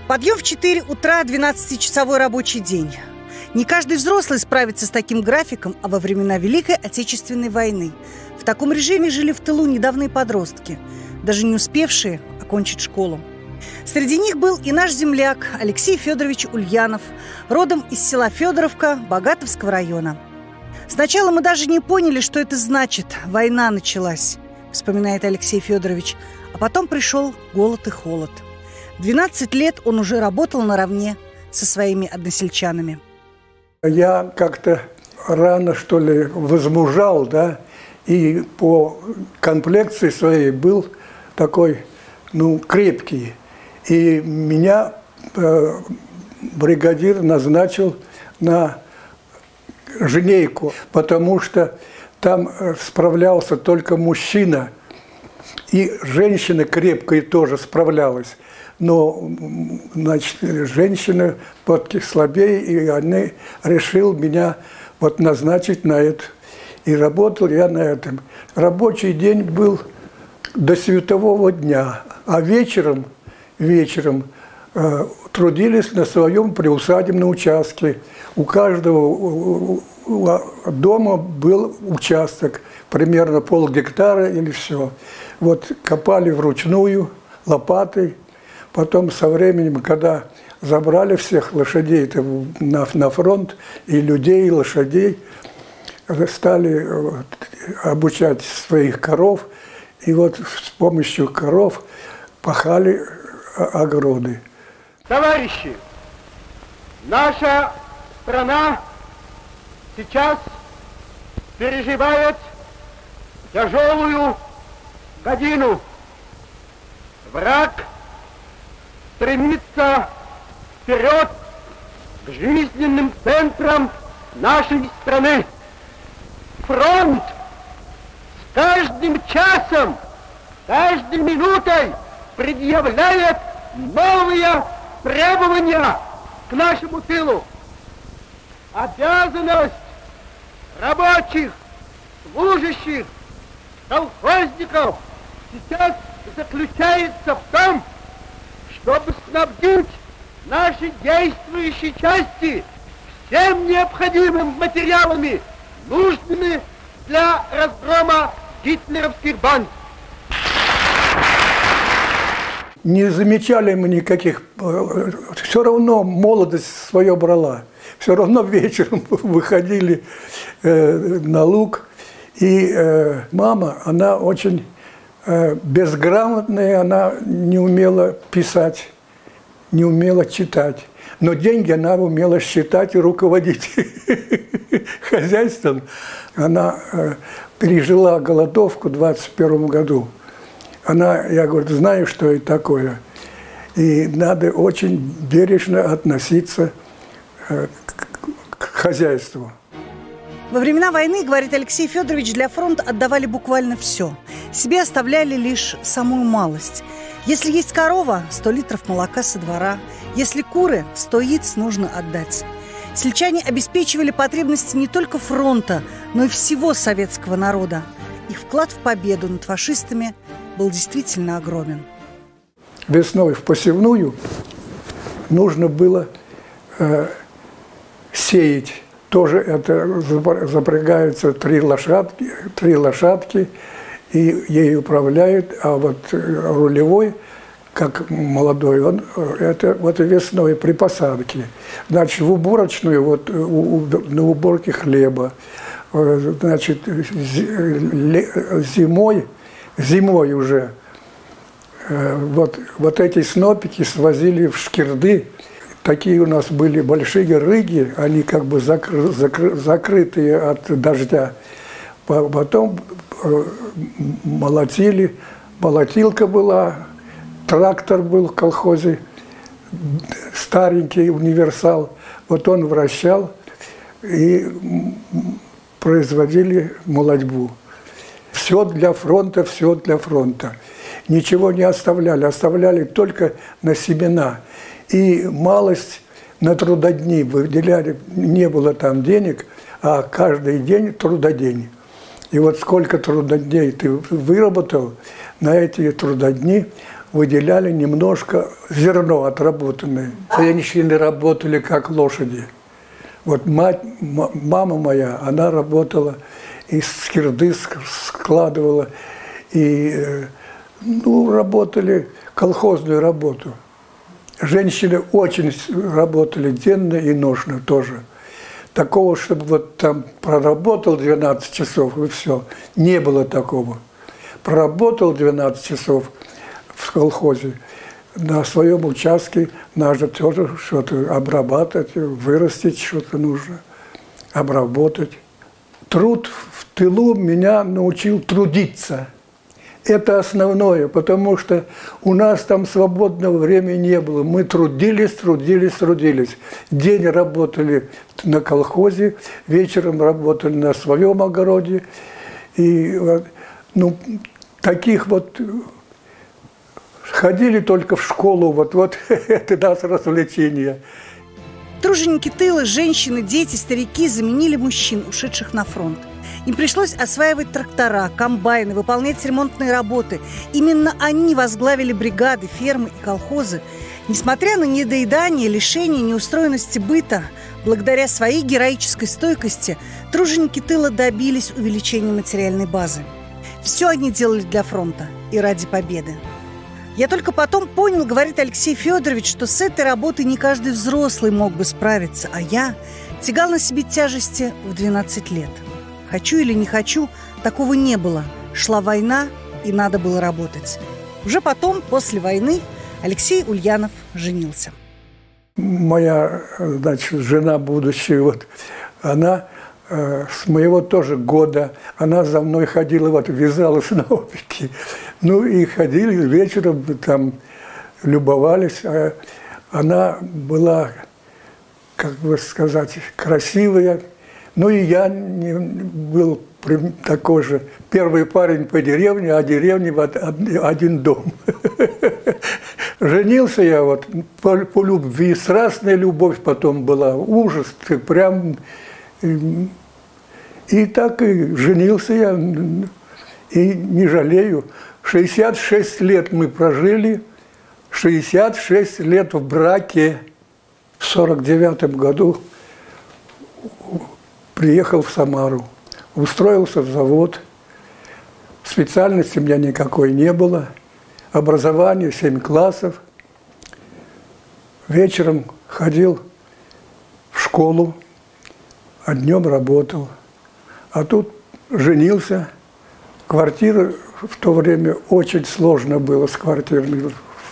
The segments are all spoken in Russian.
Подъем в 4 утра, 12-часовой рабочий день. Не каждый взрослый справится с таким графиком, а во времена Великой Отечественной войны в таком режиме жили в тылу недавние подростки, даже не успевшие окончить школу. Среди них был и наш земляк Алексей Федорович Ульянов, родом из села Федоровка Богатовского района. «Сначала мы даже не поняли, что это значит. Война началась», – вспоминает Алексей Федорович. А потом пришел голод и холод. 12 лет он уже работал наравне со своими односельчанами. Я как-то рано, что ли, возмужал, да, и по комплекции своей был такой, крепкий. И меня бригадир назначил на жнейку, потому что там справлялся только мужчина, и женщина крепкая тоже справлялась. Но, значит, женщины слабее, и они решил меня назначить на это. И работал я на этом. Рабочий день был до светового дня, а вечером трудились на своем приусадебном участке. У каждого дома был участок, примерно полгектара или все. Копали вручную, лопатой. Потом со временем, когда забрали всех лошадей на фронт, и людей, и лошадей, стали обучать своих коров. И с помощью коров пахали огороды. Товарищи, наша страна сейчас переживает тяжелую годину. Враг стремится вперед к жизненным центрам нашей страны. Фронт с каждым часом, каждой минутой предъявляет новые требования к нашему тылу. Обязанность рабочих, служащих, колхозников сейчас заключается в том, чтобы снабдить наши действующие части всем необходимыми материалами, нужными для разгрома гитлеровских банд. Не замечали мы никаких, все равно молодость свое брала. Все равно вечером выходили на луг. И мама, она очень безграмотная, она не умела писать, не умела читать. Но деньги она умела считать и руководить хозяйством. Она пережила голодовку в 1921 году. Я говорю, знаю, что это такое. И надо очень бережно относиться к хозяйству. Во времена войны, говорит Алексей Федорович, для фронта отдавали буквально все. Себе оставляли лишь самую малость. Если есть корова, 100 литров молока со двора. Если куры, 100 яиц нужно отдать. Сельчане обеспечивали потребности не только фронта, но и всего советского народа. Их вклад в победу над фашистами был действительно огромен. Весной в посевную нужно было сеять. Тоже это запрягаются три лошадки, и ей управляют, а рулевой, как молодой, он это весной при посадке. Значит, в уборочную, на уборке хлеба. Значит, зимой уже эти снопики свозили в Шкирды. Такие у нас были большие рыги, они как бы закрытые от дождя. Потом молотили, молотилка была, трактор был в колхозе, старенький универсал. Он вращал, и производили молотьбу. Все для фронта, все для фронта. Ничего не оставляли, оставляли только на семена. И малость на трудодни выделяли, не было там денег, а каждый день трудодень. И сколько трудодней ты выработал, на эти трудодни выделяли немножко зерно отработанное. Женщины работали как лошади. Вот мама моя, она работала, из скирды складывала, и работали колхозную работу. Женщины очень работали денно и ношно тоже. Такого, чтобы вот там проработал 12 часов и все, не было такого. Проработал 12 часов в колхозе, на своем участке надо тоже что-то обрабатывать, вырастить что-то нужно, обработать. Труд в тылу меня научил трудиться. Это основное, потому что у нас там свободного времени не было. Мы трудились. День работали на колхозе, вечером работали на своем огороде. И таких вот ходили только в школу, вот это нас развлечение. Труженики тыла, женщины, дети, старики заменили мужчин, ушедших на фронт. Им пришлось осваивать трактора, комбайны, выполнять ремонтные работы. Именно они возглавили бригады, фермы и колхозы. Несмотря на недоедание, лишение, неустроенности быта, благодаря своей героической стойкости, труженики тыла добились увеличения материальной базы. Все они делали для фронта и ради победы. Я только потом понял, говорит Алексей Федорович, что с этой работой не каждый взрослый мог бы справиться, а я тягал на себе тяжести в 12 лет. Хочу или не хочу, такого не было. Шла война, и надо было работать. Уже потом, после войны, Алексей Ульянов женился. Моя, жена будущая, она с моего тоже года, она за мной ходила, вязалась на опике. И ходили вечером, там, любовались. Она была, как бы сказать, красивая. И я был такой же первый парень по деревне, а деревня один дом. Женился я по любви, страстная любовь потом была, ужас, прям. И так и женился я, и не жалею. 66 лет мы прожили, 66 лет в браке. В 49 году приехал в Самару, устроился в завод. Специальности у меня никакой не было. Образование 7 классов. Вечером ходил в школу, а днем работал. А тут женился. Квартира в то время очень сложно было с квартирой.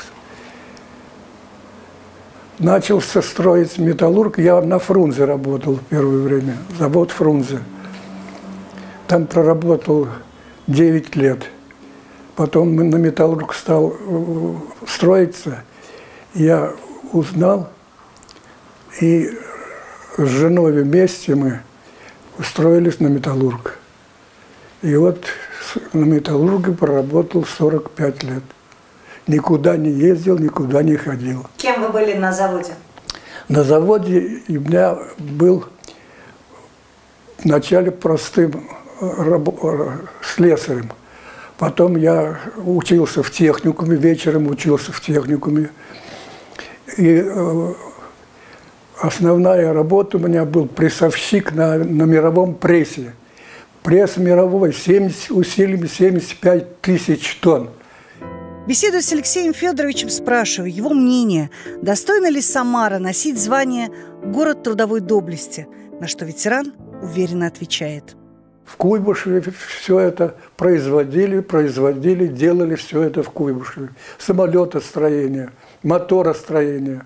Начался строить металлург. Я на Фрунзе работал в первое время. Завод Фрунзе. Там проработал 9 лет. Потом на металлург стал строиться. Я узнал, и с женой вместе мы устроились на металлург. И на металлурге проработал 45 лет. Никуда не ездил, никуда не ходил. Кем вы были на заводе? На заводе у меня был вначале простым слесарем. Потом я учился в техникуме, вечером учился в техникуме. И основная работа у меня был прессовщик на мировом прессе. Пресс мировой, усилиями 75 тысяч тонн. Беседуя с Алексеем Федоровичем, спрашиваю его мнение, достойна ли Самара носить звание «Город трудовой доблести», на что ветеран уверенно отвечает. В Куйбышеве все это производили, делали все это в Куйбышеве. Самолетостроение, моторостроение.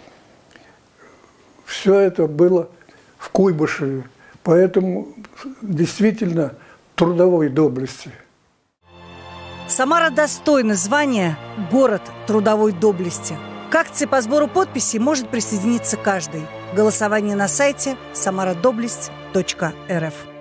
Все это было в Куйбышеве. Поэтому действительно трудовой доблести. Самара достойна звания «Город трудовой доблести». К акции по сбору подписей может присоединиться каждый. Голосование на сайте samaradobleсть.rf.